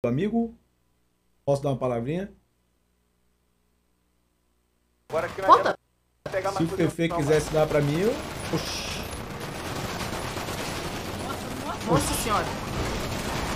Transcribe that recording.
amigo? Posso dar uma palavrinha? Agora que não Volta. adianta pegar Se mais o Fefe posição, quisesse dar pra mim, eu... Oxi. Nossa senhora.